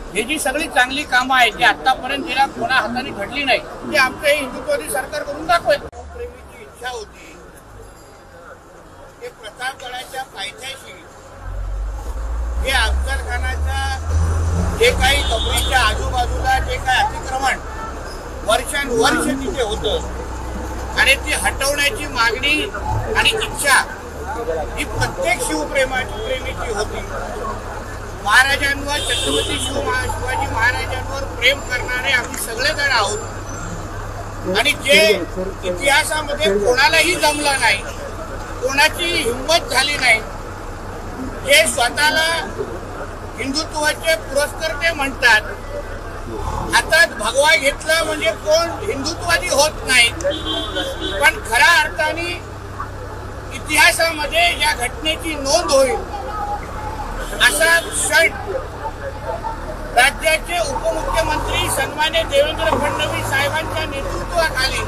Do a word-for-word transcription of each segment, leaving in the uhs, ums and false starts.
हे जी सगळी चांगली कामं आहेत जी आतापर्यंत जिला कोणा हाताने घडली नाही ती आमच्या हिंदुत्ववादी सरकार करून दाखवेल. प्रेमीची इच्छा होती ते प्रतापगडाच्या पायथ्याशी हे अफजल खानाच्या जे काही कबरीच्या आजूबाजूला जे काही अतिक्रमण वर्षानुवर्ष तिथे होतं आणि ती हटवण्याची मागणी आणि इच्छा ही प्रत्येक शिवप्रेमाची प्रेमीची होती. महाराजांवर छत्रपती शिव शिवाजी महाराजांवर प्रेम करणारे आम्ही सगळेजण आहोत आणि जे इतिहासामध्ये कोणालाही जमलं नाही, कोणाची हिंमत झाली नाही, जे स्वतःला हिंदुत्वाचे पुरस्कर्ते म्हणतात, हातात भगवा घेतला म्हणजे कोण हिंदुत्ववादी होत नाही. पण खऱ्या अर्थाने इतिहासामध्ये या घटनेची नोंद होईल असा क्षण राज्याचे उपमुख्यमंत्री सन्मान्य देवेंद्र फडणवीस साहेबांच्या नेतृत्वाखाली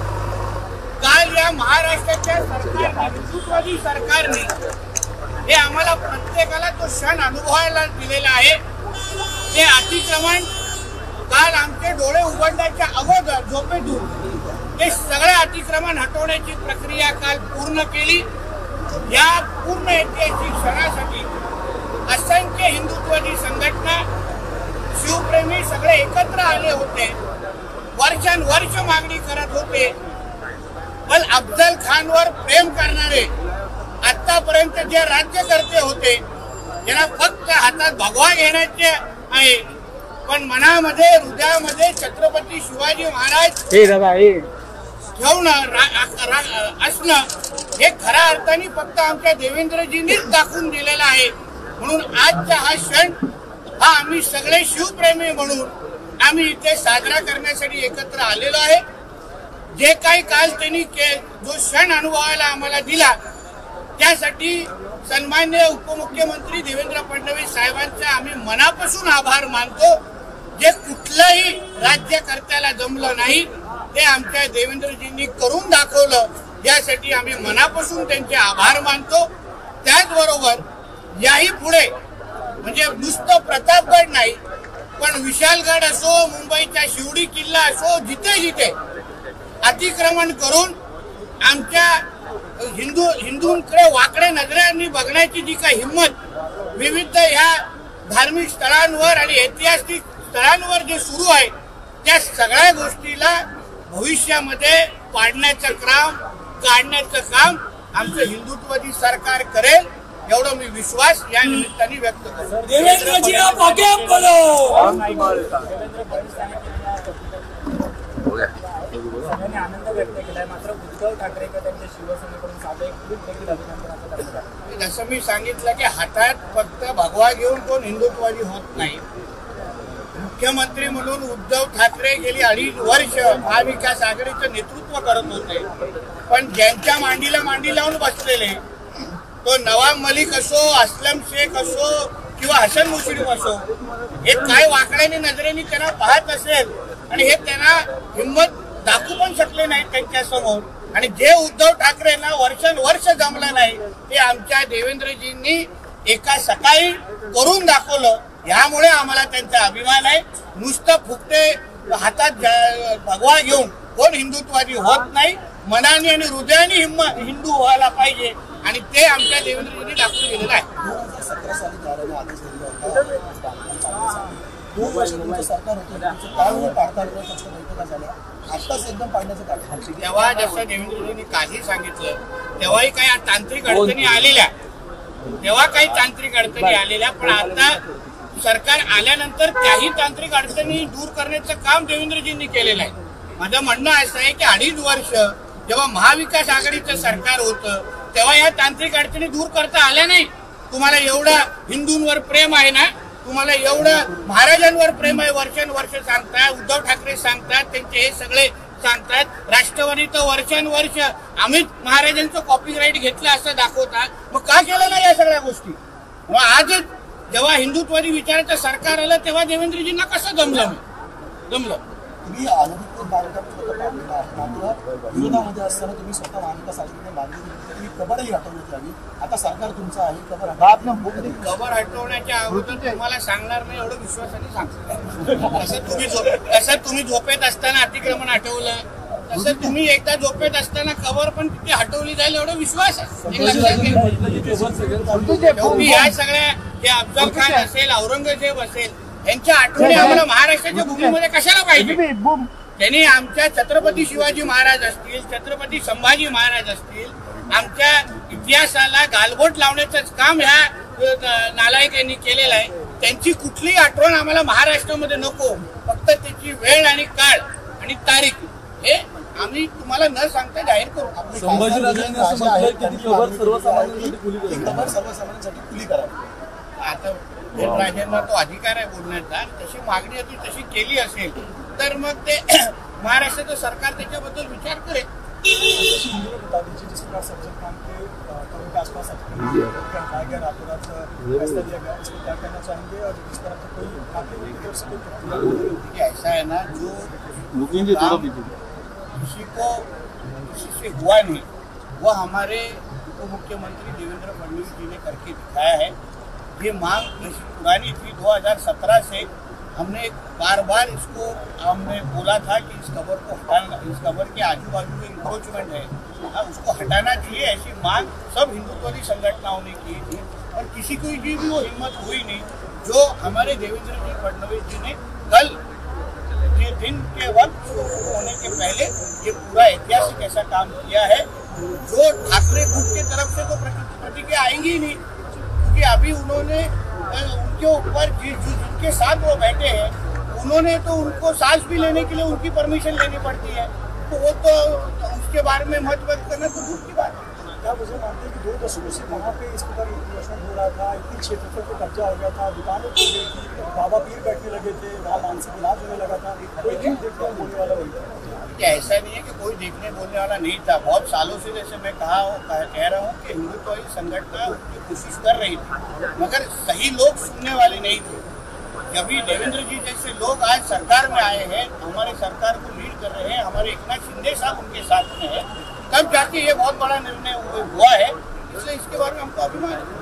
काल या महाराष्ट्राच्या सरकार हिंदुत्ववादी सरकारने हे आम्हाला प्रत्येकाला तो क्षण अनुभवायला दिलेला आहे. ते अतिक्रमण काल आमचे डोळे उघडण्याच्या अगोदर झोपेतून ते सगळे अतिक्रमण हटवण्याची प्रक्रिया काल पूर्ण केली. या पूर्ण ऐतिहासिक क्षणासाठी असंख्य हिंदुत्ववादी संघटना शिवप्रेमी सगळे एकत्र आले होते. वर्षानुवर्ष मागणी करत होते पण अफजल खानवर प्रेम करणारे आतापर्यंत जे राज्यकर्ते होते ज्यांना फक्त हातात भगवा घेण्याचे आहे पण मनामध्ये हृदयामध्ये छत्रपती शिवाजी महाराज ठेवणं असणं हे खऱ्या अर्थाने फक्त आमच्या देवेंद्रजींनीच दाखवून दिलेलं आहे. म्हणून आजचा हा क्षण हा आम्ही सगळे शिवप्रेमी म्हणून आम्ही इथे साजरा करण्यासाठी एकत्र आलेलो आहे. जे काही काल त्यांनी जो क्षण अनुभवायला आम्हाला दिला त्यासाठी सन्मान्य उपमुख्यमंत्री देवेंद्र फडणवीस साहेबांचे आम्ही मनापासून आभार मानतो. जे कुठल्याही राज्यकर्त्याला जमलं नाही ते आमच्या देवेंद्रजींनी करून दाखवलं यासाठी आम्ही मनापासून त्यांचे आभार मानतो. त्याचबरोबर याही पुढे म्हणजे नुसतं प्रतापगड नाही पण विशालगड असो, मुंबईचा शिवडी किल्ला असो, जिथे जिथे अतिक्रमण करून आमच्या हिंदू हिंदूंकडे वाकडे नजरांनी बघण्याची जी काही हिंमत विविध ह्या धार्मिक स्थळांवर आणि ऐतिहासिक स्थळांवर जे सुरू आहे त्या सगळ्या गोष्टीला भविष्यामध्ये पाडण्याचं काम काढण्याचं काम आमचं हिंदुत्ववादी सरकार करेल एवढा मी विश्वास या निमित्ताने व्यक्त करतो. देवेंद्रजी आप आगे बोलो. सगळ्यांनी आनंद व्यक्त केलाय मात्र उद्धव ठाकरे त्यांच्या शिवसेनेकडून साधं एक ट्विट देखील अभिनंदन. जसं मी सांगितलं की हातात फक्त भगवा घेऊन कोण हिंदुत्ववादी होत नाही. मुख्यमंत्री म्हणून उद्धव ठाकरे गेली अडीच वर्ष महाविकास आघाडीचं नेतृत्व करत होते पण ज्यांच्या मांडीला मांडी लावून बसलेले तो नवाब मलिक असो, असलम शेख असो किंवा हसन मुश्रीफ असो हे काय वाकड्याने नजरेने त्यांना पाहत असेल आणि हे त्यांना हिंमत दाखवू पण शकले नाही त्यांच्या समोर. आणि जे उद्धव ठाकरेंना वर्षानुवर्ष जमलं नाही ते आमच्या देवेंद्रजींनी एका सकाळी करून दाखवलं. यामुळे आम्हाला त्यांचा अभिमान आहे. नुसतं फुकटे हातात भगवा घेऊन कोण हिंदुत्ववादी होत नाही. मनाने आणि हृदयाने हिंमत हिंदू व्हायला पाहिजे आणि ते आमच्या देवेंद्रजींनी दाखवून दिलेलं आहे. सतरा साली झालेला आदेश दिला होता दोन वर्ष तुमचं सरकार होतं त्यावेळी पाडता बैठका झाल्या आत्ताच एकदम पाडण्याचं कारण तेव्हा जसं देवेंद्रजींनी काही सांगितलं तेव्हाही काही तांत्रिक अडचणी आलेल्या तेव्हा काही तांत्रिक अडचणी आलेल्या पण आता सरकार आल्यानंतर त्याही तांत्रिक अडचणी दूर करण्याचं काम देवेंद्रजींनी केलेलं आहे. माझं म्हणणं असं आहे की अडीच वर्ष जेव्हा महाविकास आघाडीचं सरकार होतं तेव्हा या तांत्रिक अडचणी दूर करता आल्या नाही. तुम्हाला एवढं हिंदूंवर प्रेम आहे ना, तुम्हाला एवढं महाराजांवर प्रेम आहे वर्षानुवर्ष सांगतात, उद्धव ठाकरे सांगतात, त्यांचे हे सगळे सांगतात. राष्ट्रवादी तर वर्षानुवर्ष अमित महाराजांचं कॉपीराईट घेतलं असं दाखवतात. मग का केलं नाही या सगळ्या गोष्टी? मग आजच जेव्हा हिंदुत्ववादी विचाराचं सरकार आलं तेव्हा देवेंद्रजींना कसं जमलं जमलं तुम्ही अनधिकृत बांधकाम स्वतः पाडलेलं आहे, मात्र विरोधामध्ये असताना तुम्ही स्वतः महाविकास आघाडीने मागणी केली होती, तुम्ही कबरही हटवण्यात यावी. आता सरकार तुमचं आहे, कबर हटवण्यात कबर हटवण्याच्या अगोदर तुम्हाला सांगणार नाही एवढं विश्वासाने सांगतो. तसं तुम्ही झोप तसं तुम्ही झोपेत असताना अतिक्रमण हटवलं, तसं तुम्ही एकदा झोपेत असताना कबर पण तिथे हटवली जाईल एवढा विश्वास आहे. एक लक्षात घ्या. शेवटी या सगळ्या हे अफजल खान असेल, औरंगजेब असेल, यांच्या आठवणी आम्हाला महाराष्ट्राच्या भूमीमध्ये कशाला पाहिजे? त्यांनी आमच्या छत्रपती शिवाजी महाराज असतील, छत्रपती संभाजी महाराज असतील, आमच्या इतिहासाला गालबोट लावण्याचं काम ह्या नालायक यांनी केलेलं आहे. त्यांची कुठलीही आठवण आम्हाला महाराष्ट्रामध्ये नको, फक्त त्याची वेळ आणि काळ आणि तारीख हे आम्ही तुम्हाला न सांगता जाहीर करू. संभाजीराजांनी असं म्हटलं की ती कबर सर्वसामान्यांसाठी खुली करावी. कबर सर्वसामान्यांसाठी खुली करावी. आता राजांना तो अधिकार आहे बोलण्याचा, तशी मागणी होती तशी केली असेल तर मग ते महाराष्ट्राचं सरकार त्याच्याबद्दल विचार करेल. जिस प्रकार सज्जन खान के कब्र के आसपास हटाया गया रातों रात फैसला लिया गया, इसमें क्या कहना चाहेंगे? और जिस तरह से कोई आपकी तरफ से कोई ऐसा है ना, जो काम किसी को किसी से हुआ नहीं वो हमारे उप मुख्यमंत्री देवेंद्र फडणवीस जी ने करके दिखाया है. ये मांग पुरानी थी, दो हज़ार सत्रह से हमने बार बार इसको हमने बोला था कि इस कबर को हटाना, इस कबर के आजू बाजू में इंक्रोचमेंट है, उसको हटाना चाहिए. ऐसी मांग सब हिंदुत्ववादी संगठनों ने की थी और किसी को भी वो हिम्मत हुई नहीं. जो हमारे देवेंद्र जी फडणवीस जी ने कल ये दिन के वक्त शुरू होने के पहले ये पूरा ऐतिहासिक ऐसा काम किया है, जो ठाकरे ग्रुप की तरफ से तो प्रतिक्रिया आएंगी ही नहीं, क्योंकि अभी उन्होंने उनके ऊपर जिनके साथ वो बैठे हैं उन्होंने तो उनको सांस भी लेने के लिए उनकी परमिशन लेनी पड़ती है, तो वो तो उसके बारे में मत व्यक्त करना तो दूर की बात है. क्या मुझे मानते हैं कि दो दशकों से वहाँ पे इस प्रकार इन्वेस्टमेंट हो रहा था, इतनी क्षेत्रफल पे कब्जा हो गया था, दुकानें खुल गई थी, बाबा पीर बैठने लगे थे, वहाँ मानसिक इलाज होने लगा था, कोई क्यों देखने बोलने वाला वही था? ऐसा नहीं है कि कोई देखने बोलने वाला नहीं था. बहुत सालों से जैसे मैं कहा कह रहा हूँ कि हिंदुत्ववादी संगठन की कोशिश कर रही थी, मगर सही लोग सुनने वाले नहीं थे. जब भी देवेंद्र जी जैसे लोग आज सरकार में आए हैं, हमारे सरकार को लीड कर रहे हैं, हमारे एकनाथ शिंदे साहब उनके साथ में है, तब जाके ये बहुत बड़ा निर्णय हुआ है. इसलिए इसके बारे में हमको अभिमान है.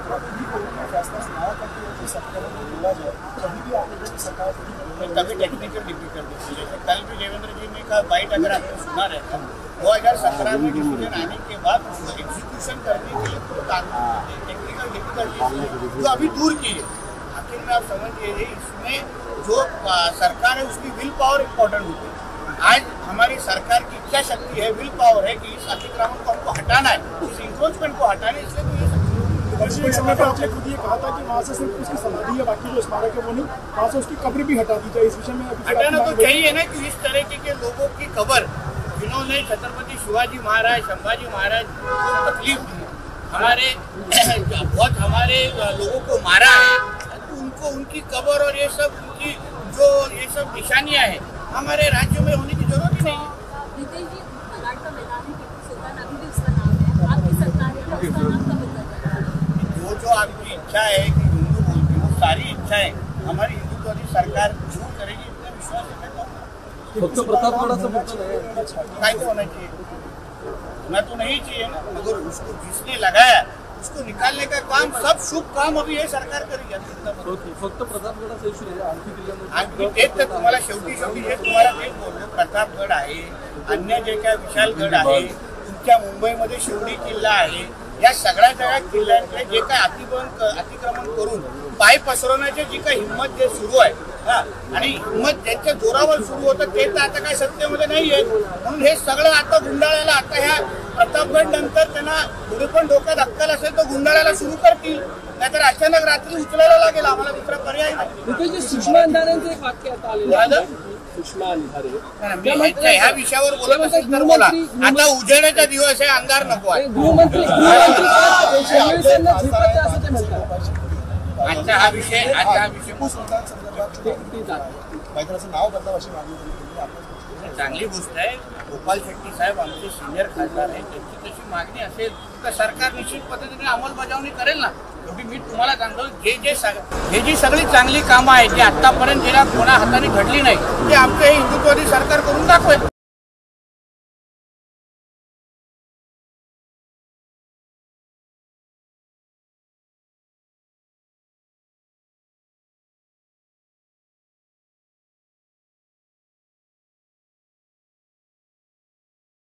तभी टेक्निकल डिफिकल्टी थी. जैसे कल भी देवेंद्र जी ने कहा, बाइट अगर आपने सुना रहता, दो हजार सत्रह में डिसीजन आने के बाद उसको एग्जीक्यूशन करने के लिए टेक्निकल डिफिकल्टी जो अभी दूर की है. आखिर में आप समझ लीजिए, इसमें जो सरकार है उसकी विल पावर इम्पोर्टेंट होती है. आज हमारी सरकार की इच्छा शक्ति है, विल पावर है कि इस अतिक्रमण को हमको हटाना है, इस इंक्रोचमेंट को हटाना है. इसलिए तो ये एक समय पर आपने खुद ये कहा था कि वहाँ से सिर्फ उसकी समाधि है, बाकी जो स्मारक है वो नहीं, वहाँ से उसकी कब्र भी हटा दी जाए. इस विषय में हटाना तो चाहिए ना, कि इस तरह के लोगों की कब्र जिन्होंने छत्रपति शिवाजी महाराज, संभाजी महाराज को तकलीफ दी, हमारे बहुत हमारे लोगों को मारा है, तो उनको उनकी कब्र और ये सब उनकी जो ये सब निशानियाँ हैं हमारे राज्य में होने की जरूरत ही नहीं है. रितेश जी, मलाड का मैदान है, टीपू सुल्तान अभी भी उसका नाम है, आपकी सरकार है, उसका नाम कब बदल? जो जो आपकी इच्छा है कि हिंदू बोलती वो सारी इच्छाएं हमारी हिंदुत्ववादी सरकार जरूर करेगी, इतना विश्वास है. फक्त प्रतापगडाचा मुद्दा नाही, काय तो होना चाहिए, होना तो नहीं चाहिए ना, मगर उसको जिसने लगाया उसको निकालने का काम, सब शुभ काम अभी हे सरकार करेगी. फक्त प्रतापगडाचा इश्यू आहे, आणखी किल्ल्यांवर आणखी तेच तर तुम्हाला शेवटी शेवटी हे तुम्हाला तेच बोललो, प्रतापगड आहे, अन्य जे काय विशालगड आहे, तुमच्या मुंबईमध्ये शिवडी किल्ला आहे, या सगळ्या सगळ्या किल्ल्यांकडे जे काय अतिक्रमण अतिक्रमण करून पाय पसरवण्याची जी काही हिंमत जे सुरू आहे हा, आणि हिंमत ज्यांच्या जोरावर सुरू होतं ते तर आता काय सत्तेमध्ये नाही आहे. म्हणून हे सगळं आता गुंडाळायला, आता ह्या प्रतापगड नंतर त्यांना थोडी पण डोक्यात अक्कल असेल तर गुंडाळायला सुरू करतील, नाहीतर अचानक रात्री उचलायला लागेल. आम्हाला दुसरा पर्याय नाही. सुषमा अंधारेंचं एक वाक्य आता आलेलं, सुषमा अंधारे ह्या विषयावर बोलत असेल तर बोला. आता उजेडाचा दिवस आहे, अंधार नको आहे. गृहमंत्री गृहमंत्री फडणवीसांना झिपत आहे असं ते म्हणतात. आजचा हा विषय आजचा हा विषय टिपू सुलतान संदर्भात मैदानाचं नाव बदलावं अशी मागणी त्यांनी केली. आपण चांगली गोष्ट आहे. गोपाल शेट्टी साहेब आमचे सिनियर खासदार आहेत, त्यांची तशी मागणी असेल तर सरकार निश्चित पद्धतीने अंमलबजावणी करेल ना. शेवटी मी तुम्हाला सांगतो, जे जे सग- हे जी सगळी चांगली कामं आहेत जी आतापर्यंत ज्याला कोणा हाताने घडली नाही, ते आमचं हे हिंदुत्ववादी सरकार करून दाखवेल.